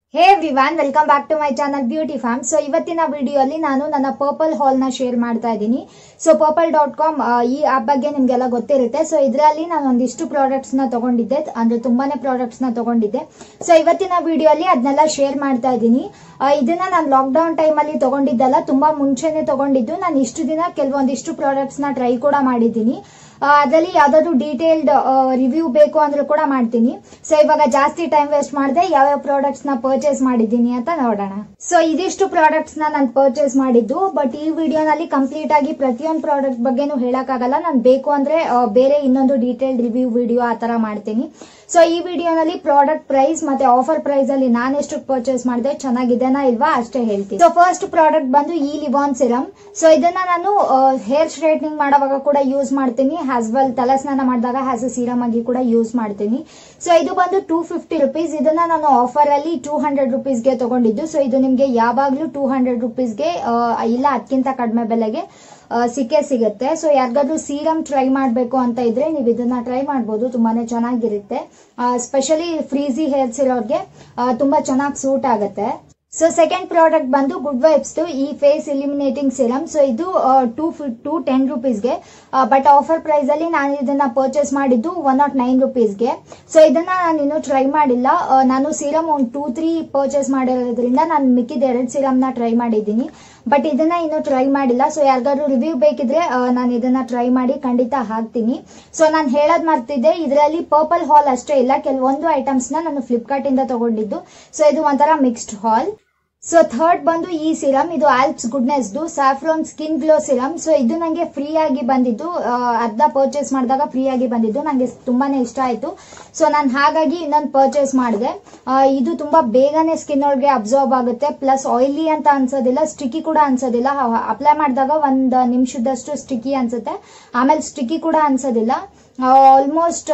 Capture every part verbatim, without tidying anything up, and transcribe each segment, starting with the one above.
Hey everyone, welcome back to my channel beauty fam. So ಇವತ್ತಿನ ವಿಡಿಯೋಲಿ ನಾನು ನನ್ನ ಪರ್ಪಲ್ ಹಾಲ್ ನ ಶೇರ್ ಮಾಡ್ತಾ ಇದ್ದೀನಿ. ಸೊ ಪರ್ಪಲ್ ಡಾಟ್ ಕಾಮ್ ಈ ಆಪ್ ಬಗ್ಗೆ ನಿಮ್ಗೆಲ್ಲ ಗೊತ್ತಿರುತ್ತೆ. ಸೊ ಇದರಲ್ಲಿ ನಾನು ಒಂದಿಷ್ಟು ಪ್ರಾಡಕ್ಟ್ಸ್ ನ ತಗೊಂಡಿದ್ದೆ, ಅಂದ್ರೆ ತುಂಬಾನೇ ಪ್ರಾಡಕ್ಟ್ಸ್ ನ ತಗೊಂಡಿದ್ದೆ. ಸೊ ಇವತ್ತಿನ ವಿಡಿಯೋಲಿ ಅದನ್ನೆಲ್ಲ ಶೇರ್ ಮಾಡ್ತಾ ಇದ್ದೀನಿ. ಇದನ್ನ ನಾನು ಲಾಕ್ ಡೌನ್ ಟೈಮ್ ಅಲ್ಲಿ ತಗೊಂಡಿದ್ದಲ್ಲ, ತುಂಬಾ ಮುಂಚೆನೆ ತಗೊಂಡಿದ್ದು. ನಾನು ಇಷ್ಟು ದಿನ ಕೆಲವೊಂದಿಷ್ಟು ಪ್ರಾಡಕ್ಟ್ಸ್ ನ ಟ್ರೈ ಕೂಡ ಮಾಡಿದ್ದೀನಿ. ಅದರಲ್ಲಿ ಯಾವ್ದಾದ್ರು ಡೀಟೇಲ್ಡ್ ರಿವ್ಯೂ ಬೇಕು ಅಂದ್ರೂ ಕೂಡ ಮಾಡ್ತೀನಿ. ಸೊ ಇವಾಗ ಜಾಸ್ತಿ ಟೈಮ್ ವೇಸ್ಟ್ ಮಾಡದೆ ಯಾವ್ಯಾವ ಪ್ರಾಡಕ್ಟ್ಸ್ ನ ಪರ್ಚೇಸ್ ಮಾಡಿದ್ದೀನಿ ಅಂತ ನೋಡೋಣ. ಸೊ ಇದಿಷ್ಟು ಪ್ರಾಡಕ್ಟ್ಸ್ ನ ನಾನು ಪರ್ಚೇಸ್ ಮಾಡಿದ್ದು. ಬಟ್ ಈ ವಿಡಿಯೋನಲ್ಲಿ ಕಂಪ್ಲೀಟ್ ಆಗಿ ಪ್ರತಿಯೊಂದು ಪ್ರಾಡಕ್ಟ್ ಬಗ್ಗೆನೂ ಹೇಳಕ್ಕಾಗಲ್ಲ. ನಾನು ಬೇಕು ಅಂದ್ರೆ ಬೇರೆ ಇನ್ನೊಂದು ಡೀಟೇಲ್ಡ್ ರಿವ್ಯೂ ವಿಡಿಯೋ ಆತರ ಮಾಡ್ತೀನಿ. ಸೊ ಈ ವಿಡಿಯೋನಲ್ಲಿ ಪ್ರಾಡಕ್ಟ್ ಪ್ರೈಸ್ ಮತ್ತೆ ಆಫರ್ ಪ್ರೈಸ್ ಅಲ್ಲಿ ನಾನು ಎಷ್ಟು ಪರ್ಚೇಸ್ ಮಾಡಿದೆ, ಚೆನ್ನಾಗಿದೆನಾ ಇಲ್ವಾ ಅಷ್ಟೇ ಹೇಳ್ತೀನಿ. ಸೊ ಫಸ್ಟ್ ಪ್ರಾಡಕ್ಟ್ ಬಂದು ಈ ಲಿವಾನ್ ಸಿರಮ್. ಸೊ ಇದನ್ನ ನಾನು ಹೇರ್ ಸ್ಟ್ರೈಟ್ನಿಂಗ್ ಮಾಡುವಾಗ ಕೂಡ ಯೂಸ್ ಮಾಡ್ತೀನಿ, ಆಸ್ ವೆಲ್ ತಲೆ ಸ್ನಾನ ಮಾಡಿದಾಗ ಆಸ್ ಎ ಸೀರಮ್ ಆಗಿ ಕೂಡ ಯೂಸ್ ಮಾಡ್ತೀನಿ. ಸೊ ಇದು ಬಂದು ಟೂ ಫಿಫ್ಟಿ ರುಪೀಸ್. ಇದನ್ನ ನಾನು ಆಫರ್ ಅಲ್ಲಿ ಟೂ ಹಂಡ್ರೆಡ್ ರುಪೀಸ್ ಗೆ ತಗೊಂಡಿದ್ದು. ಸೊ ಇದು ನಿಮ್ಗೆ ಯಾವಾಗ್ಲೂ ಟೂ ಹಂಡ್ರೆಡ್ ರುಪೀಸ್ಗೆ ಇಲ್ಲ ಅದಕ್ಕಿಂತ ಕಡಿಮೆ ಬೆಲೆಗೆ ಸಿಕ್ಕೇ ಸಿಗುತ್ತೆ. ಸೊ ಯಾರಿಗಾದ್ರೂ ಸೀರಮ್ ಟ್ರೈ ಮಾಡಬೇಕು ಅಂತ ಇದ್ರೆ ನೀವು ಇದನ್ನ ಟ್ರೈ ಮಾಡಬಹುದು, ತುಂಬಾನೇ ಚೆನ್ನಾಗಿರುತ್ತೆ. ಸ್ಪೆಷಲಿ ಫ್ರೀಸಿ ಹೇರ್ಸ್ ಇರೋರ್ಗೆ ತುಂಬಾ ಚೆನ್ನಾಗಿ ಸೂಟ್ ಆಗುತ್ತೆ. ಸೊ ಸೆಕೆಂಡ್ ಪ್ರಾಡಕ್ಟ್ ಬಂದು ಗುಡ್ ವೈಬ್ಸ್ ಈ ಫೇಸ್ ಇಲಿಮಿನೇಟಿಂಗ್ ಸಿರಮ್. ಸೊ ಇದು ಟೂ ಟೂ ಟೆನ್ ರುಪೀಸ್ಗೆ, ಬಟ್ ಆಫರ್ ಪ್ರೈಸ್ ಅಲ್ಲಿ ನಾನು ಇದನ್ನ ಪರ್ಚೇಸ್ ಮಾಡಿದ್ದು ಒನ್ ನಾಟ್ ನೈನ್ ರುಪೀಸ್ಗೆ. ಸೊ ಇದನ್ನ ನಾನು ಇನ್ನೂ ಟ್ರೈ ಮಾಡಿಲ್ಲ. ನಾನು ಸಿರಮ್ ಒಂದು ಟೂ ತ್ರೀ ಪರ್ಚೇಸ್ ಮಾಡಿರೋದ್ರಿಂದ ನಾನು ಮಿಕ್ಕಿದ ಎರಡು ಸಿರಮ್ ನ ಟ್ರೈ ಮಾಡಿದ್ದೀನಿ, ಬಟ್ ಇದನ್ನ ಇನ್ನೂ ಟ್ರೈ ಮಾಡಿಲ್ಲ. ಸೊ ಯಾರಿಗಾದ್ರು ರಿವ್ಯೂ ಬೇಕಿದ್ರೆ ನಾನು ಇದನ್ನ ಟ್ರೈ ಮಾಡಿ ಖಂಡಿತ ಹಾಕ್ತೀನಿ. ಸೊ ನಾನು ಹೇಳೋದ್ ಮರ್ತಿದ್ದೆ, ಇದರಲ್ಲಿ ಪರ್ಪಲ್ ಹಾಲ್ ಅಷ್ಟೇ ಇಲ್ಲ, ಕೆಲವೊಂದು ಐಟಮ್ಸ್ ನ ನಾನು ಫ್ಲಿಪ್ಕಾರ್ಟ್ ಇಂದ ತಗೊಂಡಿದ್ದು. ಸೊ ಇದು ಒಂಥರ ಮಿಕ್ಸ್ಡ್ ಹಾಲ್. ಸೊ ಥರ್ಡ್ ಬಂದು ಈ ಸಿರಮ್, ಇದು Alps goodness saffron skin glow serum. So ಇದು ನಂಗೆ ಫ್ರೀ ಆಗಿ ಬಂದಿದ್ದು, ಅರ್ಧ ಪರ್ಚೇಸ್ ಮಾಡಿದಾಗ ಫ್ರೀ ಆಗಿ ಬಂದಿದ್ದು, ನಂಗೆ ತುಂಬಾನೇ ಇಷ್ಟ ಆಯ್ತು. ಸೊ ನಾನು ಹಾಗಾಗಿ ಇನ್ನೊಂದು ಪರ್ಚೇಸ್ ಮಾಡಿದೆ. ಇದು ತುಂಬಾ ಬೇಗನೆ ಸ್ಕಿನ್ ಒಳಗೆ ಅಬ್ಸರ್ವ್ ಆಗುತ್ತೆ, ಪ್ಲಸ್ ಆಯಿಲಿ ಅಂತ ಅನ್ಸೋದಿಲ್ಲ, ಸ್ಟಿಕ್ಕಿ ಕೂಡ ಅನ್ಸೋದಿಲ್ಲ. ಅಪ್ಲೈ ಮಾಡಿದಾಗ ಒಂದ್ ನಿಮಿಷದಷ್ಟು ಸ್ಟಿಕ್ಕಿ ಅನ್ಸುತ್ತೆ, ಆಮೇಲೆ ಸ್ಟಿಕ್ಕಿ ಕೂಡ ಅನ್ಸೋದಿಲ್ಲ. ಆಲ್ಮೋಸ್ಟ್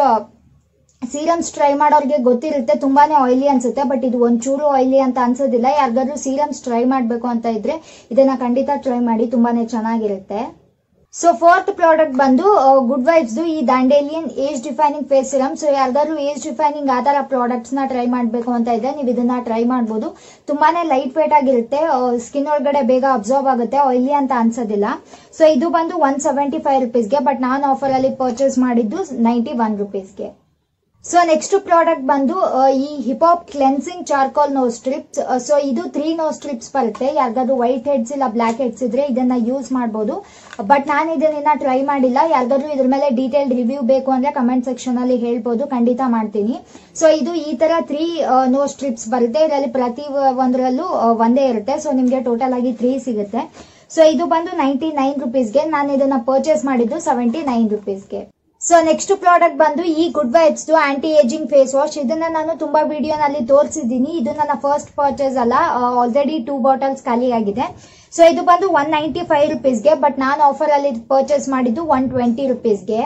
ಸೀರಮ್ಸ್ ಟ್ರೈ ಮಾಡೋರಿಗೆ ಗೊತ್ತಿರುತ್ತೆ ತುಂಬಾನೇ ಆಯಿಲಿ ಅನ್ಸುತ್ತೆ, ಬಟ್ ಇದು ಒಂಚೂರು ಆಯಿಲಿ ಅಂತ ಅನ್ಸೋದಿಲ್ಲ. ಯಾರಿಗಾದ್ರೂ ಸೀರಮ್ಸ್ ಟ್ರೈ ಮಾಡ್ಬೇಕು ಅಂತ ಇದ್ರೆ ಇದನ್ನ ಖಂಡಿತ ಟ್ರೈ ಮಾಡಿ, ತುಂಬಾನೇ ಚೆನ್ನಾಗಿರುತ್ತೆ. ಸೊ ಫೋರ್ತ್ ಪ್ರಾಡಕ್ಟ್ ಬಂದು ಗುಡ್ ವೈಬ್ಸ್ ಈ dandelion age defining face serum. So ಯಾರಿಗಾದ್ರೂ ಏಜ್ ಡಿಫೈನಿಂಗ್ ಆ ತರ ಪ್ರಾಡಕ್ಟ್ಸ್ ನ ಟ್ರೈ ಮಾಡ್ಬೇಕು ಅಂತ ಇದ್ರೆ ನೀವು ಇದನ್ನ ಟ್ರೈ ಮಾಡಬಹುದು. ತುಂಬಾನೇ ಲೈಟ್ ವೇಟ್ ಆಗಿರುತ್ತೆ, ಸ್ಕಿನ್ ಒಳಗಡೆ ಬೇಗ ಅಬ್ಸರ್ವ್ ಆಗುತ್ತೆ, ಆಯಿಲಿ ಅಂತ ಅನ್ಸೋದಿಲ್ಲ. ಸೊ ಇದು ಬಂದು ಒನ್ ಸೆವೆಂಟಿ ಫೈವ್ ರುಪೀಸ್ಗೆ, ಬಟ್ ನಾನು ಆಫರ್ ಅಲ್ಲಿ ಪರ್ಚೇಸ್ ಮಾಡಿದ್ದು ನೈಂಟಿ ಒನ್ ರುಪೀಸ್ಗೆ. ಸೊ ನೆಕ್ಸ್ಟ್ ಪ್ರಾಡಕ್ಟ್ ಬಂದು ಈ hip hop cleansing charcoal nose strips. So ಇದು ತ್ರೀ ನೋ ಸ್ಟ್ರಿಪ್ಸ್ ಬರುತ್ತೆ. ಯಾರಿಗಾದ್ರೂ ವೈಟ್ ಹೆಡ್ಸ್ ಇಲ್ಲ ಬ್ಲಾಕ್ ಹೆಡ್ಸ್ ಇದ್ರೆ ಇದನ್ನ ಯೂಸ್ ಮಾಡಬಹುದು, ಬಟ್ ನಾನು ಇದನ್ನ ಟ್ರೈ ಮಾಡಿಲ್ಲ. ಯಾರಿಗಾದ್ರೂ ಇದ್ರ ಮೇಲೆ ಡೀಟೇಲ್ ರಿವ್ಯೂ ಬೇಕು ಅಂದ್ರೆ ಕಮೆಂಟ್ ಸೆಕ್ಷನ್ ಅಲ್ಲಿ ಹೇಳ್ಬೋದು, ಖಂಡಿತ ಮಾಡ್ತೀನಿ. ಸೊ ಇದು ಈ ತರ ತ್ರೀ ನೋ ಸ್ಟ್ರಿಪ್ಸ್ ಬರುತ್ತೆ. ಇದರಲ್ಲಿ ಪ್ರತಿ ಒಂದರಲ್ಲೂ ಒಂದೇ ಇರುತ್ತೆ. ಸೊ ನಿಮ್ಗೆ ಟೋಟಲ್ ಆಗಿ ತ್ರೀ ಸಿಗುತ್ತೆ. ಸೊ ಇದು ಬಂದು ನೈಂಟಿ ನೈನ್ ರುಪೀಸ್ಗೆ, ನಾನು ಇದನ್ನ ಪರ್ಚೇಸ್ ಮಾಡಿದ್ದು ಸೆವೆಂಟಿ ನೈನ್ ರುಪೀಸ್ಗೆ. ಸೊ ನೆಕ್ಸ್ಟ್ ಪ್ರಾಡಕ್ಟ್ ಬಂದು ಈ good vibes anti ageing face wash. ಇದನ್ನ ನಾನು ತುಂಬಾ ವಿಡಿಯೋನಲ್ಲಿ ತೋರಿಸಿದ್ದೀನಿ. ಇದು ನನ್ನ ಫಸ್ಟ್ ಪರ್ಚೇಸ್ ಅಲ್ಲ, ಆಲ್ರೆಡಿ ಟೂ ಬಾಟಲ್ಸ್ ಖಾಲಿ ಆಗಿದೆ. ಸೊ ಇದು ಬಂದು ಒನ್ ನೈಂಟಿ ಫೈವ್ ರುಪೀಸ್ಗೆ, ಬಟ್ ನಾನು ಆಫರ್ ಅಲ್ಲಿ ಪರ್ಚೇಸ್ ಮಾಡಿದ್ದು ಒನ್ ಟ್ವೆಂಟಿ ರುಪೀಸ್ಗೆ.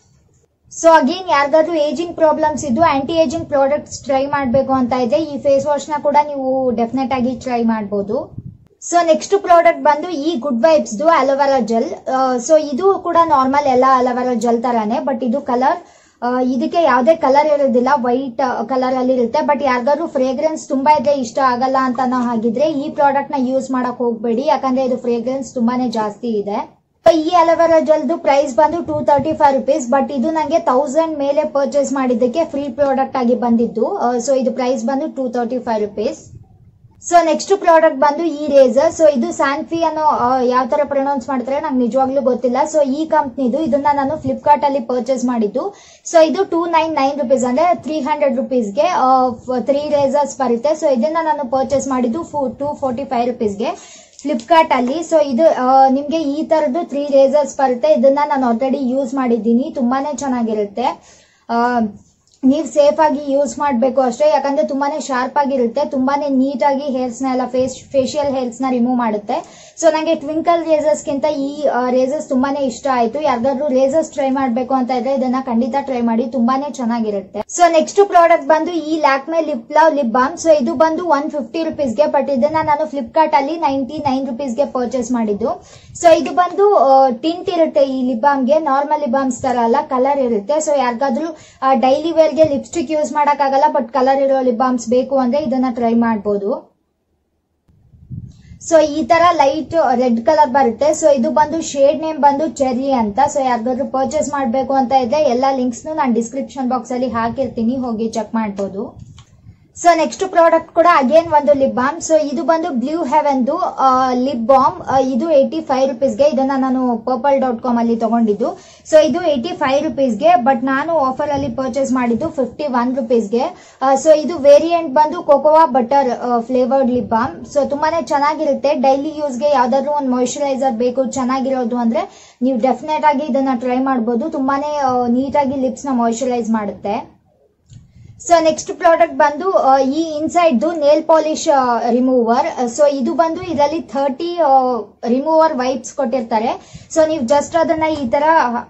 ಸೊ ಅಗೇನ್ ಯಾರಿಗಾದ್ರೂ ಏಜಿಂಗ್ ಪ್ರಾಬ್ಲಮ್ಸ್ ಇದ್ದು ಆಂಟಿ ಏಜಿಂಗ್ ಪ್ರಾಡಕ್ಟ್ಸ್ ಟ್ರೈ ಮಾಡಬೇಕು ಅಂತ ಇದೆ, ಈ ಫೇಸ್ ವಾಶ್ ನ ಕೂಡ ನೀವು ಡೆಫಿನೆಟ್ ಆಗಿ ಟ್ರೈ ಮಾಡಬಹುದು. ಸೊ ನೆಕ್ಸ್ಟ್ ಪ್ರಾಡಕ್ಟ್ ಬಂದು ಈ good vibes aloe vera gel. So ಇದು ಕೂಡ ನಾರ್ಮಲ್ ಎಲ್ಲ ಅಲೋವೆರಾ ಜೆಲ್ ತರಾನೇ, ಬಟ್ ಇದು ಕಲರ್ ಇದಕ್ಕೆ ಯಾವುದೇ ಕಲರ್ ಇರೋದಿಲ್ಲ, ವೈಟ್ ಕಲರ್ ಅಲ್ಲಿ ಇರುತ್ತೆ. ಬಟ್ ಯಾರಿಗಾದ್ರು ಫ್ರೇಗ್ರೆನ್ಸ್ ತುಂಬಾ ಇದ್ರೆ ಇಷ್ಟ ಆಗಲ್ಲ ಅಂತ ನಾವು ಹಾಗಿದ್ರೆ ಈ ಪ್ರಾಡಕ್ಟ್ ನ ಯೂಸ್ ಮಾಡಕ್ ಹೋಗ್ಬೇಡಿ, ಯಾಕಂದ್ರೆ ಇದು ಫ್ರೇಗ್ರೆನ್ಸ್ ತುಂಬಾನೇ ಜಾಸ್ತಿ ಇದೆ. ಈ ಅಲೋವೆರಾ ಜೆಲ್ದು ಪ್ರೈಸ್ ಬಂದು two thirty five rupees, but ಇದು ನಂಗೆ ತೌಸಂಡ್ ಮೇಲೆ ಪರ್ಚೇಸ್ ಮಾಡಿದ್ದಕ್ಕೆ ಫ್ರೀ ಪ್ರಾಡಕ್ಟ್ ಆಗಿ ಬಂದಿದ್ದು. ಸೊ ಇದು ಪ್ರೈಸ್ ಬಂದು two thirty five rupees. So next product ಬಂದು ಈ ರೇಸರ್. ಸೊ ಇದು ಸ್ಯಾನ್ಫಿ ಅನ್ನೋ ಯಾವ ತರ ಪ್ರೊನೌನ್ಸ್ ಮಾಡ್ತಾರೆ ನಂಗೆ ನಿಜವಾಗ್ಲೂ ಗೊತ್ತಿಲ್ಲ. ಸೊ ಈ ಕಂಪ್ನಿದು, ಇದನ್ನ ನಾನು ಫ್ಲಿಪ್ಕಾರ್ಟ್ ಅಲ್ಲಿ ಪರ್ಚೇಸ್ ಮಾಡಿದ್ದು. ಸೊ ಇದು ಟೂ ನೈನ್ ನೈನ್ ರುಪೀಸ್ ಅಂದ್ರೆ ತ್ರೀ ಹಂಡ್ರೆಡ್ ರುಪೀಸ್ಗೆ ತ್ರೀ ರೇಸರ್ಸ್ ಬರುತ್ತೆ. ಸೊ ಇದನ್ನ ನಾನು ಪರ್ಚೇಸ್ ಮಾಡಿದ್ದು ಟೂ ಫೋರ್ಟಿ ಫೈವ್ ರುಪೀಸ್ಗೆ ಫ್ಲಿಪ್ಕಾರ್ಟ್ ಅಲ್ಲಿ. ಸೊ ಇದು ನಿಮ್ಗೆ ಈ ತರದ್ದು ತ್ರೀ ರೇಸರ್ಸ್ ಬರುತ್ತೆ. ಇದನ್ನ ನಾನು ಆಲ್ರೆಡಿ ಯೂಸ್ ಮಾಡಿದ್ದೀನಿ, ತುಂಬಾನೇ ಚೆನ್ನಾಗಿರುತ್ತೆ. ನೀವು ಸೇಫ್ ಆಗಿ ಯೂಸ್ ಮಾಡಬೇಕು ಅಷ್ಟೇ, ಯಾಕಂದ್ರೆ ತುಂಬಾನೇ ಶಾರ್ಪ್ ಆಗಿರುತ್ತೆ, ತುಂಬಾನೇ ನೀಟ್ ಆಗಿ ಹೇರ್ಸ್ ನ ಎಲ್ಲ ಫೇಸ್ ಫೇಶಿಯಲ್ ಹೇರ್ಸ್ ನ ರಿಮೂವ್ ಮಾಡುತ್ತೆ. ಸೊ ನಂಗೆ ಟ್ವಿಂಕಲ್ ರೇಸರ್ಸ್ ಗಿಂತ ಈ ರೇಸರ್ಸ್ ತುಂಬಾನೇ ಇಷ್ಟ ಆಯ್ತು. ಯಾರಿಗಾದ್ರೂ ರೇಸರ್ಸ್ ಟ್ರೈ ಮಾಡ್ಬೇಕು ಅಂತ ಇದ್ರೆ ಇದನ್ನ ಖಂಡಿತ ಟ್ರೈ ಮಾಡಿ, ತುಂಬಾನೇ ಚೆನ್ನಾಗಿರುತ್ತೆ. ಸೊ ನೆಕ್ಸ್ಟ್ ಪ್ರಾಡಕ್ಟ್ ಬಂದು ಈ Lakme lip love lip balm. So ಇದು ಬಂದು ಒನ್ ಫಿಫ್ಟಿ ರುಪೀಸ್ಗೆ, ಬಟ್ ಇದನ್ನ ನಾನು ಫ್ಲಿಪ್ಕಾರ್ಟ್ ಅಲ್ಲಿ ನೈಂಟಿ ನೈನ್ ರುಪೀಸ್ಗೆ ಪರ್ಚೇಸ್ ಮಾಡಿದ್ದು. ಸೊ ಇದು ಬಂದು ಟಿಂಟ್ ಇರುತ್ತೆ ಈ ಲಿಪ್ ಬಾಮ್ಗೆ, ನಾರ್ಮಲ್ ಲಿಪ್ ಬಾಮ್ಸ್ ತರ ಅಲ್ಲ, ಕಲರ್ ಇರುತ್ತೆ. ಸೊ ಯಾರಿಗಾದ್ರೂ ಡೈಲಿ ವೇರ್ ಯಾರ್ಯಾರಿಗೆ ಲಿಪ್ಸ್ಟಿಕ್ ಯೂಸ್ ಮಾಡಕ್ ಆಗಲ್ಲ ಬಟ್ ಕಲರ್ ಇರೋ ಲಿಪ್ ಬಾಮ್ಸ್ ಬೇಕು ಅಂದ್ರೆ ಇದನ್ನ ಟ್ರೈ ಮಾಡಬಹುದು. ಸೊ ಈ ತರ ಲೈಟ್ ರೆಡ್ ಕಲರ್ ಬರುತ್ತೆ. ಸೊ ಇದು ಬಂದು ಶೇಡ್ ನೇಮ್ ಬಂದು ಚೆರ್ರಿ ಅಂತ. ಸೊ ಯಾರಿಗಾದ್ರೂ ಪರ್ಚೇಸ್ ಮಾಡಬೇಕು ಅಂತ ಇದ್ರೆ ಎಲ್ಲಾ ಲಿಂಕ್ಸ್ ನಾನು ಡಿಸ್ಕ್ರಿಪ್ಷನ್ ಬಾಕ್ಸ್ ಅಲ್ಲಿ ಹಾಕಿರ್ತೀನಿ, ಹೋಗಿ ಚೆಕ್ ಮಾಡಬಹುದು. ಸೊ ನೆಕ್ಸ್ಟ್ ಪ್ರಾಡಕ್ಟ್ ಕೂಡ ಅಗೇನ್ ಒಂದು ಲಿಪ್ ಬಾಮ್. ಸೊ ಇದು ಬಂದು ಬ್ಲೂ ಹೆವೆನ್ ಲಿಪ್ ಬಾಮ್. ಇದು ಏಯ್ಟಿ ಫೈವ್ ರುಪೀಸ್ಗೆ. ಇದನ್ನ ನಾನು ಪರ್ಪಲ್ ಡಾಟ್ ಕಾಮ್ ಅಲ್ಲಿ ತಗೊಂಡಿದ್ದು. ಸೊ ಇದು ಏಯ್ಟಿ ಫೈವ್ ರುಪೀಸ್ಗೆ, ಬಟ್ ನಾನು ಆಫರ್ ಅಲ್ಲಿ ಪರ್ಚೇಸ್ ಮಾಡಿದ್ದು ಫಿಫ್ಟಿ ಒನ್ ರುಪೀಸ್ಗೆ. ಸೊ ಇದು ವೇರಿಯಂಟ್ ಬಂದು cocoa butter flavoured lip balm. So ತುಂಬಾನೇ ಚೆನ್ನಾಗಿರುತ್ತೆ. ಡೈಲಿ ಯೂಸ್ಗೆ ಯಾವ್ದಾದ್ರು ಒಂದು ಮಾಯಿಶ್ಚರೈಸರ್ ಬೇಕು ಚೆನ್ನಾಗಿರೋದು ಅಂದ್ರೆ ನೀವು ಡೆಫಿನೆಟ್ ಆಗಿ ಇದನ್ನ ಟ್ರೈ ಮಾಡಬಹುದು. ತುಂಬಾನೇ ನೀಟಾಗಿ ಲಿಪ್ಸ್ ನ ಮಾಯಿಶ್ಚರೈಸ್ ಮಾಡುತ್ತೆ. ಸೊ ನೆಕ್ಸ್ಟ್ ಪ್ರಾಡಕ್ಟ್ ಬಂದು ಈ Insight nail polish remover. So ಇದು ಬಂದು ಇದರಲ್ಲಿ ಥರ್ಟಿ ರಿಮೂವರ್ ವೈಪ್ಸ್ ಕೊಟ್ಟಿರ್ತಾರೆ. ಸೊ ನೀವು ಜಸ್ಟ್ ಅದನ್ನ ಈ ತರ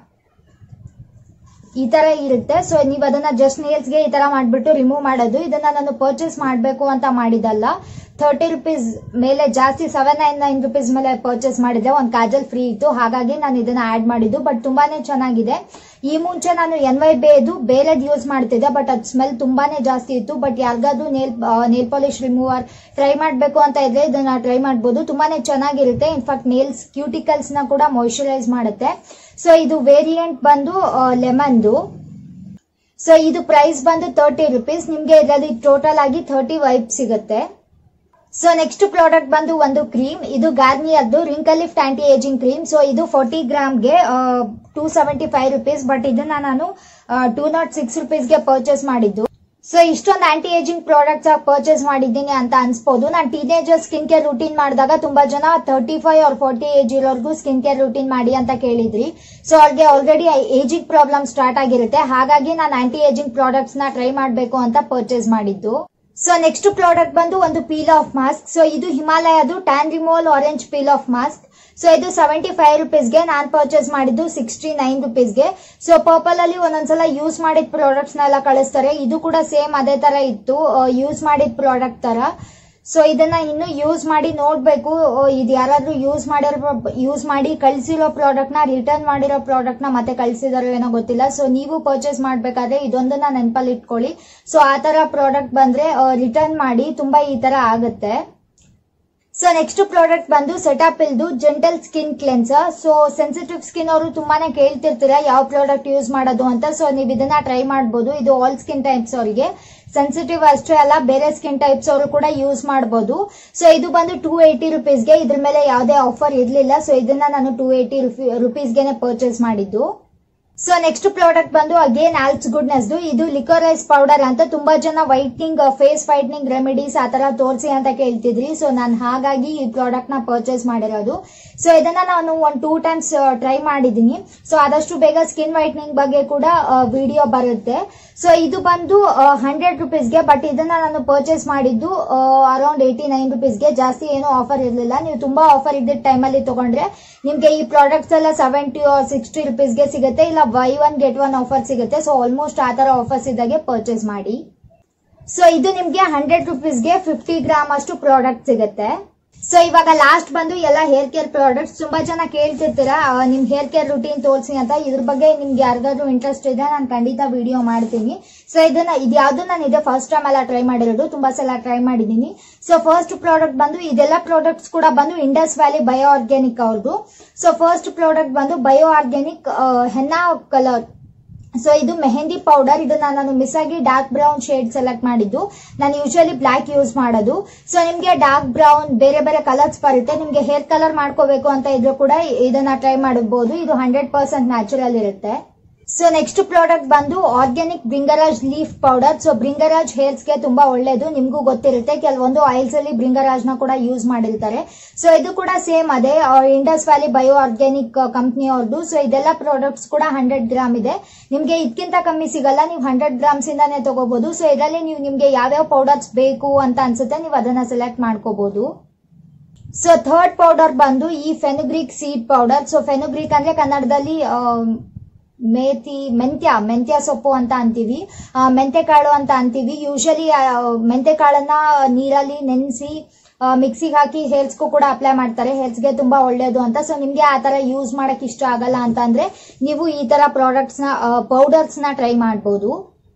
ಈ ತರ ಇರುತ್ತೆ. ಸೊ ನೀವು ಅದನ್ನ ಜಸ್ಟ್ ನೇಲ್ಸ್ಗೆ ಈ ತರ ಮಾಡ್ಬಿಟ್ಟು ರಿಮೂವ್ ಮಾಡೋದು. ಇದನ್ನ ನಾನು ಪರ್ಚೇಸ್ ಮಾಡಬೇಕು ಅಂತ ಮಾಡಿದಲ್ಲ. ಥರ್ಟಿ ರುಪೀಸ್ ಮೇಲೆ ಜಾಸ್ತಿ ಸೆವೆನ್ ನೈನ್ ನೈನ್ ರುಪೀಸ್ ಮೇಲೆ ಪರ್ಚೇಸ್ ಮಾಡಿದ್ದೆ. ಒಂದು ಕಾಜಲ್ ಫ್ರೀ ಇತ್ತು, ಹಾಗಾಗಿ ನಾನು ಇದನ್ನ ಆಡ್ ಮಾಡಿದ್ದು. ಬಟ್ ತುಂಬಾನೇ ಚೆನ್ನಾಗಿದೆ. ಈ ಮುಂಚೆ ನಾನು ಎನ್ ವೈ ಬೇದು ಬೇರೆದ್ ಯೂಸ್ ಮಾಡ್ತಿದ್ದೆ, ಬಟ್ ಅದ್ ಸ್ಮೆಲ್ ತುಂಬಾನೇ ಜಾಸ್ತಿ ಇತ್ತು. ಬಟ್ ಯಾರಿಗಾದ್ರೂ nail nail polish remover try ಮಾಡಬೇಕು ಅಂತ ಇದ್ರೆ ಇದನ್ನ ಟ್ರೈ ಮಾಡಬಹುದು. ತುಂಬಾನೇ ಚೆನ್ನಾಗಿರುತ್ತೆ. ಇನ್ಫ್ಯಾಕ್ಟ್ ನೇಲ್ಸ್ ಕ್ಯೂಟಿಕಲ್ಸ್ ನ ಕೂಡ ಮಾಯಿಶ್ಚರೈಸ್ ಮಾಡುತ್ತೆ. ಸೊ ಇದು ವೇರಿಯಂಟ್ ಬಂದು ಲೆಮನ್ದು. ಸೊ ಇದು ಪ್ರೈಸ್ ಬಂದು ತರ್ಟಿ ರುಪೀಸ್. ನಿಮ್ಗೆ ಇದರಲ್ಲಿ ಟೋಟಲ್ ಆಗಿ ಥರ್ಟಿ ವೈಪ್ ಸಿಗುತ್ತೆ. ಸೊ ನೆಕ್ಸ್ಟ್ ಪ್ರಾಡಕ್ಟ್ ಬಂದು ಒಂದು ಕ್ರೀಮ್. ಇದು ಗಾರ್ನಿಯರ್ದು wrinkle lift anti ageing cream. So ಇದು ಫೋರ್ಟಿ ಗ್ರಾಮ್ಗೆ two seventy five rupees. But ಇದನ್ನ ನಾನು ಟೂ ನಾಟ್ ಸಿಕ್ಸ್ ರುಪೀಸ್ಗೆ ಪರ್ಚೇಸ್ ಮಾಡಿದ್ದು. ಸೊ ಇಷ್ಟೊಂದು ಆಂಟಿ ಏಜಿಂಗ್ ಪ್ರಾಡಕ್ಟ್ಸ್ ಪರ್ಚೇಸ್ ಮಾಡಿದ್ದೀನಿ ಅಂತ ಅನ್ಸ್ಬೋದು. ನಾನು ಟೀನೇಜರ್ ಸ್ಕಿನ್ ಕೇರ್ ರೂಟೀನ್ ಮಾಡಿದಾಗ ತುಂಬಾ ಜನ thirty five or forty age ಇರೋರ್ಗೂ ಸ್ಕಿನ್ ಕೇರ್ ರೂಟೀನ್ ಮಾಡಿ ಅಂತ ಕೇಳಿದ್ರಿ. ಸೊ ಅವ್ರಿಗೆ ಆಲ್ರೆಡಿ ಏಜಿಂಗ್ ಪ್ರಾಬ್ಲಮ್ ಸ್ಟಾರ್ಟ್ ಆಗಿರುತ್ತೆ. ಹಾಗಾಗಿ ನಾನು ಆಂಟಿ ಏಜಿಂಗ್ ಪ್ರಾಡಕ್ಟ್ಸ್ ನ ಟ್ರೈ ಮಾಡಬೇಕು ಅಂತ ಪರ್ಚೇಸ್ ಮಾಡಿದ್ದು. ಸೊ ನೆಕ್ಸ್ಟ್ ಪ್ರಾಡಕ್ಟ್ ಬಂದು ಒಂದು ಪೀಲ್ ಆಫ್ ಮಾಸ್ಕ್. ಸೊ ಇದು ಹಿಮಾಲಯದು tan removal orange peel off mask. So ಇದು ಸೆವೆಂಟಿ ಫೈವ್ ರುಪೀಸ್ಗೆ. ನಾನ್ ಪರ್ಚೇಸ್ ಮಾಡಿದ್ದು ಸಿಕ್ಸ್ಟಿ ನೈನ್ ರುಪೀಸ್ಗೆ. ಸೊ ಪರ್ಪಲ್ ಅಲ್ಲಿ ಒಂದೊಂದ್ಸಲ ಯೂಸ್ ಮಾಡಿದ ಪ್ರಾಡಕ್ಟ್ಸ್ ನೆಲ್ಲ ಕಳಿಸ್ತಾರೆ. ಇದು ಕೂಡ ಸೇಮ್ ಅದೇ ತರ ಇತ್ತು, ಯೂಸ್ ಮಾಡಿದ ಪ್ರಾಡಕ್ಟ್ ತರ. ಸೊ ಇದನ್ನ ಇನ್ನು ಯೂಸ್ ಮಾಡಿ ನೋಡ್ಬೇಕು. ಇದು ಯಾರಾದ್ರೂ ಯೂಸ್ ಮಾಡಿರೋ ಯೂಸ್ ಮಾಡಿ ಕಳ್ಸಿರೋ ಪ್ರಾಡಕ್ಟ್ ನ ರಿಟರ್ನ್ ಮಾಡಿರೋ ಪ್ರಾಡಕ್ಟ್ ನ ಮತ್ತೆ ಕಳ್ಸಿದಾರೋ ಏನೋ ಗೊತ್ತಿಲ್ಲ. ಸೊ ನೀವು ಪರ್ಚೇಸ್ ಮಾಡ್ಬೇಕಾದ್ರೆ ಇದೊಂದನ್ನ ನೆನಪಲ್ಲಿ ಇಟ್ಕೊಳ್ಳಿ. ಸೊ ಆ ತರ ಪ್ರಾಡಕ್ಟ್ ಬಂದ್ರೆ ರಿಟರ್ನ್ ಮಾಡಿ. ತುಂಬಾ ಈ ತರ ಆಗುತ್ತೆ. ಸೊ ನೆಕ್ಸ್ಟ್ ಪ್ರಾಡಕ್ಟ್ ಬಂದು ಸೆಟಾಪಿಲ್ದು gentle skin cleanser. So sensitive skin ಅವರು ತುಂಬಾನೇ ಕೇಳ್ತಿರ್ತೀರಾ ಯಾವ ಪ್ರಾಡಕ್ಟ್ ಯೂಸ್ ಮಾಡೋದು ಅಂತ. ಸೊ ನೀವು ಇದನ್ನ ಟ್ರೈ ಮಾಡಬಹುದು. ಇದು ಆಲ್ ಸ್ಕಿನ್ ಟೈಪ್ಸ್ ಅವರಿಗೆ, ಸೆನ್ಸಿಟಿವ್ ಅಷ್ಟೇ ಅಲ್ಲ ಬೇರೆ ಸ್ಕಿನ್ ಟೈಪ್ಸ್ ಅವರು ಕೂಡ ಯೂಸ್ ಮಾಡಬಹುದು. ಸೊ ಇದು ಬಂದು ಟೂ ಏಯ್ಟಿ ರುಪೀಸ್ಗೆ. ಇದ್ರ ಮೇಲೆ ಯಾವುದೇ ಆಫರ್ ಇರ್ಲಿಲ್ಲ. ಸೊ ಇದನ್ನ ನಾನು ಟೂ ಏಯ್ಟಿ ರುಪೀಸ್ಗೆನೆ ಪರ್ಚೇಸ್ ಮಾಡಿದ್ದು. ಸೊ ನೆಕ್ಸ್ಟ್ ಪ್ರಾಡಕ್ಟ್ ಬಂದು ಅಗೇನ್ ಆಲ್ಪ್ಸ್ ಗುಡ್ನೆಸ್. ಇದು ಲಿಕೋರೈಸ್ ಪೌಡರ್ ಅಂತ. ತುಂಬಾ ಜನ ವೈಟ್ನಿಂಗ್ ಫೇಸ್ ವೈಟ್ನಿಂಗ್ ರೆಮಿಡೀಸ್ ಆತರ ತೋರಿಸಿ ಅಂತ ಕೇಳ್ತಿದ್ರಿ. ಸೊ ನಾನು ಹಾಗಾಗಿ ಈ ಪ್ರಾಡಕ್ಟ್ ನ ಪರ್ಚೇಸ್ ಮಾಡಿರೋದು. ಸೊ ಇದನ್ನ ನಾನು ಒಂದ್ ಟೂ ಟೈಮ್ಸ್ ಟ್ರೈ ಮಾಡಿದೀನಿ. ಸೊ ಆದಷ್ಟು ಬೇಗ ಸ್ಕಿನ್ ವೈಟ್ನಿಂಗ್ ಬಗ್ಗೆ ಕೂಡ ವಿಡಿಯೋ ಬರುತ್ತೆ. ಸೊ ಇದು ಬಂದು ಹಂಡ್ರೆಡ್ ರುಪೀಸ್ಗೆ. ಬಟ್ ಇದನ್ನ ನಾನು ಪರ್ಚೇಸ್ ಮಾಡಿದ್ದು ಅರೌಂಡ್ ಏಯ್ಟಿ ನೈನ್ ರುಪೀಸ್ಗೆ. ಜಾಸ್ತಿ ಏನೂ ಆಫರ್ ಇರಲಿಲ್ಲ. ನೀವು ತುಂಬಾ ಆಫರ್ ಇದ್ದಿದ್ದ ಟೈಮಲ್ಲಿ ತಗೊಂಡ್ರೆ ನಿಮ್ಗೆ ಈ ಪ್ರಾಡಕ್ಟ್ಸ್ ಎಲ್ಲ ಸೆವೆಂಟಿ ಆರ್ ಸಿಕ್ಸ್ಟಿ ರುಪೀಸ್ಗೆ ಸಿಗುತ್ತೆ, ಇಲ್ಲ buy one get one offer ಸಿಗುತ್ತೆ. ಸೊ ಆಲ್ಮೋಸ್ಟ್ ಆ ತರ ಆಫರ್ಸ್ ಇದ್ದಾಗೆ ಪರ್ಚೇಸ್ ಮಾಡಿ. ಸೊ ಇದು ನಿಮ್ಗೆ ಹಂಡ್ರೆಡ್ ರುಪೀಸ್ಗೆ ಫಿಫ್ಟಿ ಗ್ರಾಮ್ ಅಷ್ಟು ಪ್ರಾಡಕ್ಟ್ ಸಿಗುತ್ತೆ. ಸೊ ಇವಾಗ ಲಾಸ್ಟ್ ಬಂದು ಎಲ್ಲ ಹೇರ್ ಕೇರ್ ಪ್ರಾಡಕ್ಟ್ಸ್. ತುಂಬಾ ಜನ ಕೇಳ್ತಿರ್ತೀರಾ ನಿಮ್ ಹೇರ್ ಕೇರ್ ರೂಟೀನ್ ತೋರಿಸಿ ಅಂತ. ಇದ್ರ ಬಗ್ಗೆ ನಿಮ್ಗೆ ಯಾರಿಗಾದ್ರೂ ಇಂಟ್ರೆಸ್ಟ್ ಇದೆ ನಾನು ಖಂಡಿತ ವಿಡಿಯೋ ಮಾಡ್ತೀನಿ. ಸೊ ಇದನ್ನ ಇದು ಯಾವ್ದು ನಾನು ಇದೆ ಫಸ್ಟ್ ಟೈಮ್ ಎಲ್ಲ ಟ್ರೈ ಮಾಡಿರೋದು, ತುಂಬಾ ಸಲ ಟ್ರೈ ಮಾಡಿದೀನಿ. ಸೊ ಫಸ್ಟ್ ಪ್ರಾಡಕ್ಟ್ ಬಂದು ಇದೆಲ್ಲ ಪ್ರಾಡಕ್ಟ್ಸ್ ಕೂಡ ಬಂದು ಇಂಡಸ್ ವ್ಯಾಲಿ ಬಯೋ ಆರ್ಗ್ಯಾನಿಕ್ ಅವ್ರದ್ದು. ಸೊ ಫಸ್ಟ್ ಪ್ರಾಡಕ್ಟ್ ಬಂದು bio organic henna colour. So ಇದು ಮೆಹಂದಿ ಪೌಡರ್. ಇದನ್ನ ನಾನು ಮಿಸ್ ಆಗಿ ಡಾರ್ಕ್ ಬ್ರೌನ್ ಶೇಡ್ ಸೆಲೆಕ್ಟ್ ಮಾಡಿದ್ದು. ನಾನು ಯೂಶಲಿ ಬ್ಲಾಕ್ ಯೂಸ್ ಮಾಡೋದು. ಸೊ ನಿಮ್ಗೆ ಡಾರ್ಕ್ ಬ್ರೌನ್ ಬೇರೆ ಬೇರೆ ಕಲರ್ಸ್ ಬರುತ್ತೆ. ನಿಮ್ಗೆ ಹೇರ್ ಕಲರ್ ಮಾಡ್ಕೋಬೇಕು ಅಂತ ಇದ್ರೂ ಕೂಡ ಇದನ್ನ ಟ್ರೈ ಮಾಡಬಹುದು. ಇದು ಹಂಡ್ರೆಡ್ ಪರ್ಸೆಂಟ್ ನ್ಯಾಚುರಲ್ ಇರುತ್ತೆ. ಸೊ ನೆಕ್ಸ್ಟ್ ಪ್ರಾಡಕ್ಟ್ ಬಂದು organic bhringraj leaf powder. So bhringraj hairs ಗೆ ತುಂಬಾ ಒಳ್ಳೇದು, ನಿಮ್ಗೂ ಗೊತ್ತಿರುತ್ತೆ. ಕೆಲವೊಂದು ಆಯಿಲ್ಸ್ ಅಲ್ಲಿ ಬ್ರಿಂಗರಾಜ್ ನ ಕೂಡ ಯೂಸ್ ಮಾಡಿರ್ತಾರೆ. ಸೊ ಇದು ಕೂಡ ಸೇಮ್ ಅದೇ Indus Valley bio organic company ಅವ್ರದ್ದು. ಸೊ ಇದೆಲ್ಲ ಪ್ರಾಡಕ್ಟ್ಸ್ ಕೂಡ ಹಂಡ್ರೆಡ್ ಗ್ರಾಮ್ ಇದೆ. ನಿಮ್ಗೆ ಇದಕ್ಕಿಂತ ಕಮ್ಮಿ ಸಿಗಲ್ಲ, ನೀವು ಹಂಡ್ರೆಡ್ ಗ್ರಾಮ್ಸ್ ಇಂದಾನೆ ತಗೋಬಹುದು. ಸೊ ಇದರಲ್ಲಿ ನೀವು ನಿಮ್ಗೆ ಯಾವ್ಯಾವ ಪೌಡರ್ಸ್ ಬೇಕು ಅಂತ ಅನ್ಸುತ್ತೆ ನೀವು ಅದನ್ನ ಸೆಲೆಕ್ಟ್ ಮಾಡ್ಕೋಬಹುದು. ಸೊ ಥರ್ಡ್ ಪೌಡರ್ ಬಂದು ಈ fenugreek seed powder. So fenugreek ಅಂದ್ರೆ ಕನ್ನಡದಲ್ಲಿ ಮೇಥಿ ಮೆಂತ್ಯ ಮೆಂತ್ಯ ಸೊಪ್ಪು ಅಂತ ಅಂತೀವಿ, ಮೆಂತೆ ಕಾಳು ಅಂತ ಅಂತೀವಿ. ಯೂಶಲಿ ಮೆಂತೆ ಕಾಳನ್ನ ನೀರಲ್ಲಿ ನೆನೆಸಿ ಮಿಕ್ಸಿಗೆ ಹಾಕಿ ಹೇರ್ಸ್ಗೂ ಕೂಡ ಅಪ್ಲೈ ಮಾಡ್ತಾರೆ. ಹೇರ್ಸ್ಗೆ ತುಂಬಾ ಒಳ್ಳೇದು ಅಂತ. ಸೊ ನಿಮ್ಗೆ ಆ ತರ ಯೂಸ್ ಮಾಡಕ್ ಇಷ್ಟ ಆಗಲ್ಲ ಅಂತ ಅಂದ್ರೆ ನೀವು ಈ ತರ ಪ್ರಾಡಕ್ಟ್ಸ್ ನ ಪೌಡರ್ಸ್ ನ ಟ್ರೈ ಮಾಡಬಹುದು.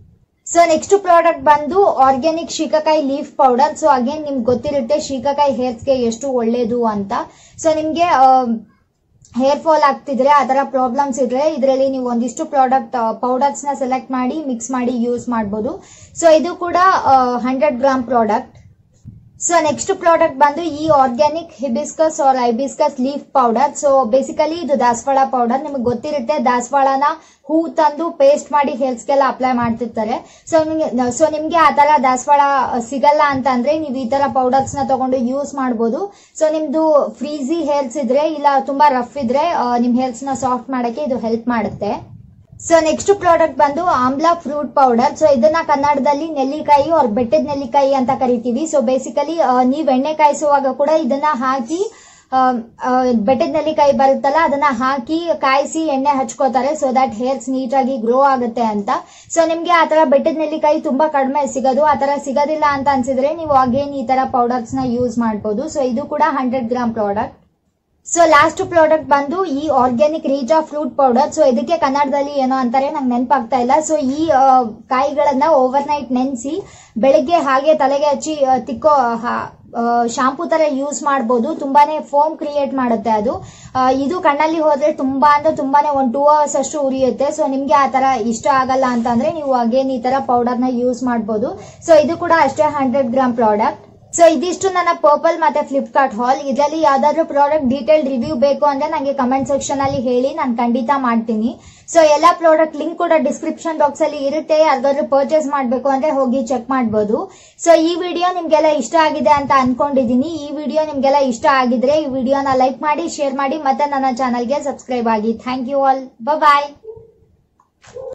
ಸೊ ನೆಕ್ಸ್ಟ್ ಪ್ರಾಡಕ್ಟ್ ಬಂದು organic shikakai leaf powder. So again ನಿಮ್ಗೆ ಗೊತ್ತಿರುತ್ತೆ ಶೀಕಾಕಾಯಿ ಹೇರ್ಸ್ಗೆ ಎಷ್ಟು ಒಳ್ಳೇದು ಅಂತ. ಸೊ ನಿಮ್ಗೆ ಹೇರ್ ಫಾಲ್ ಆಗ್ತಿದ್ರೆ ಆ ತರ ಪ್ರಾಬ್ಲಮ್ಸ್ ಇದ್ರೆ ಇದರಲ್ಲಿ ನೀವು ಒಂದಿಷ್ಟು ಪ್ರಾಡಕ್ಟ್ ಪೌಡರ್ಸ್ ನ ಸೆಲೆಕ್ಟ್ ಮಾಡಿ ಮಿಕ್ಸ್ ಮಾಡಿ ಯೂಸ್ ಮಾಡಬಹುದು. ಸೊ ಇದು ಕೂಡ hundred gram product. So next product ಬಂದು ಈ organic hibiscus or hibiscus leaf powder. So basically ಇದು ದಾಸವಾಳ ಪೌಡರ್. ನಿಮಗೆ ಗೊತ್ತಿರುತ್ತೆ ದಾಸವಾಳನ ಹೂ ತಂದು ಪೇಸ್ಟ್ ಮಾಡಿ ಹೇರ್ಸ್ಗೆಲ್ಲ ಅಪ್ಲೈ ಮಾಡ್ತಿರ್ತಾರೆ. ಸೊ ನಿಮ್ಗೆ ಸೊ ನಿಮ್ಗೆ ಆ ತರ ದಾಸವಾಳ ಸಿಗಲ್ಲ ಅಂತ ಅಂದ್ರೆ ನೀವು ಈ ತರ ಪೌಡರ್ಸ್ ನ ತಗೊಂಡು ಯೂಸ್ ಮಾಡಬಹುದು. ಸೊ ನಿಮ್ದು ಫ್ರೀಸಿ ಹೇರ್ಸ್ ಇದ್ರೆ ಇಲ್ಲ ತುಂಬಾ ರಫ್ ಇದ್ರೆ ನಿಮ್ ಹೇರ್ಸ್ ನ ಸಾಫ್ಟ್ ಮಾಡಕ್ಕೆ ಇದು ಹೆಲ್ಪ್ ಮಾಡುತ್ತೆ. ಸೊ ನೆಕ್ಸ್ಟ್ ಪ್ರಾಡಕ್ಟ್ ಬಂದು ಆಮ್ಲಾ ಫ್ರೂಟ್ ಪೌಡರ್. ಸೊ ಇದನ್ನ ಕನ್ನಡದಲ್ಲಿ ನೆಲ್ಲಿಕಾಯಿ ಅವ್ರ ಬೆಟ್ಟದ ನೆಲ್ಲಿಕಾಯಿ ಅಂತ ಕರಿತೀವಿ. ಸೊ ಬೇಸಿಕಲಿ ನೀವ್ ಎಣ್ಣೆ ಕಾಯಿಸುವಾಗ ಕೂಡ ಇದನ್ನ ಹಾಕಿ ಬೆಟ್ಟದ ನೆಲ್ಲಿಕಾಯಿ ಬರುತ್ತಲ್ಲ ಅದನ್ನ ಹಾಕಿ ಕಾಯಿಸಿ ಎಣ್ಣೆ ಹಚ್ಕೋತಾರೆ ಸೊ ದಟ್ ಹೇರ್ಸ್ ನೀಟಾಗಿ ಗ್ರೋ ಆಗುತ್ತೆ ಅಂತ. ಸೊ ನಿಮ್ಗೆ ಆತರ ಬೆಟ್ಟದ ನೆಲ್ಲಿಕಾಯಿ ತುಂಬಾ ಕಡಿಮೆ ಸಿಗೋದು, ಆತರ ಸಿಗೋದಿಲ್ಲ ಅಂತ ಅನ್ಸಿದ್ರೆ ನೀವು ಅಗೇನ್ ಈ ತರ ಪೌಡರ್ಸ್ ನ ಯೂಸ್ ಮಾಡಬಹುದು. ಸೊ ಇದು ಕೂಡ hundred gram product. So last product ಬಂದು ಈ organic reetha fruit powder. So ಇದಕ್ಕೆ ಕನ್ನಡದಲ್ಲಿ ಏನೋ ಅಂತಾರೆ ನಂಗೆ ನೆನಪಾಗ್ತಾ ಇಲ್ಲ. ಸೊ ಈ ಕಾಯಿಗಳನ್ನ ಓವರ್ ನೈಟ್ ನೆನೆಸಿ ಬೆಳಿಗ್ಗೆ ಹಾಗೆ ತಲೆಗೆ ಹಚ್ಚಿ ತಿಕ್ಕೋ ಶಾಂಪೂ ತರ ಯೂಸ್ ಮಾಡಬಹುದು. ತುಂಬಾನೇ ಫೋಮ್ ಕ್ರಿಯೇಟ್ ಮಾಡುತ್ತೆ ಅದು. ಇದು ಕಣ್ಣಲ್ಲಿ ಹೋದ್ರೆ ತುಂಬಾ ಅಂದ್ರೆ ತುಂಬಾನೇ ಒಂದ್ ಟೂ ಅವರ್ಸ್ ಅಷ್ಟು ಉರಿಯುತ್ತೆ. ಸೊ ನಿಮ್ಗೆ ಆ ತರ ಇಷ್ಟ ಆಗಲ್ಲ ಅಂತಂದ್ರೆ ನೀವು ಅಗೇನ್ ಈ ತರ ಪೌಡರ್ ನ ಯೂಸ್ ಮಾಡಬಹುದು. ಸೊ ಇದು ಕೂಡ ಅಷ್ಟೇ ಹಂಡ್ರೆಡ್ ಗ್ರಾಮ್ ಪ್ರಾಡಕ್ಟ್. ಸೊ ಇದಿಷ್ಟು ನನ್ನ ಪರ್ಪಲ್ ಮತ್ತೆ ಫ್ಲಿಪ್ಕಾರ್ಟ್ ಹಾಲ್. ಇದರಲ್ಲಿ ಯಾವ್ದಾದ್ರು ಪ್ರಾಡಕ್ಟ್ ಡೀಟೇಲ್ ರಿವ್ಯೂ ಬೇಕು ಅಂದ್ರೆ ನಂಗೆ ಕಮೆಂಟ್ ಸೆಕ್ಷನ್ ಅಲ್ಲಿ ಹೇಳಿ, ನಾನು ಖಂಡಿತ ಮಾಡ್ತೀನಿ. ಸೊ ಎಲ್ಲಾ ಪ್ರಾಡಕ್ಟ್ ಲಿಂಕ್ ಕೂಡ ಡಿಸ್ಕ್ರಿಪ್ಷನ್ ಬಾಕ್ಸ್ ಅಲ್ಲಿ ಇರುತ್ತೆ. ಯಾವ್ದಾದ್ರು ಪರ್ಚೇಸ್ ಮಾಡ್ಬೇಕು ಅಂದ್ರೆ ಹೋಗಿ ಚೆಕ್ ಮಾಡಬಹುದು. ಸೊ ಈ ವಿಡಿಯೋ ನಿಮ್ಗೆಲ್ಲ ಇಷ್ಟ ಆಗಿದೆ ಅಂತ ಅನ್ಕೊಂಡಿದೀನಿ. ಈ ವಿಡಿಯೋ ನಿಮ್ಗೆಲ್ಲ ಇಷ್ಟ ಆಗಿದ್ರೆ ಈ ವಿಡಿಯೋನ ಲೈಕ್ ಮಾಡಿ, ಶೇರ್ ಮಾಡಿ ಮತ್ತೆ ನನ್ನ ಚಾನಲ್ಗೆ ಸಬ್ಸ್ಕ್ರೈಬ್ ಆಗಿ. Thank you all. ಬಾಯ್.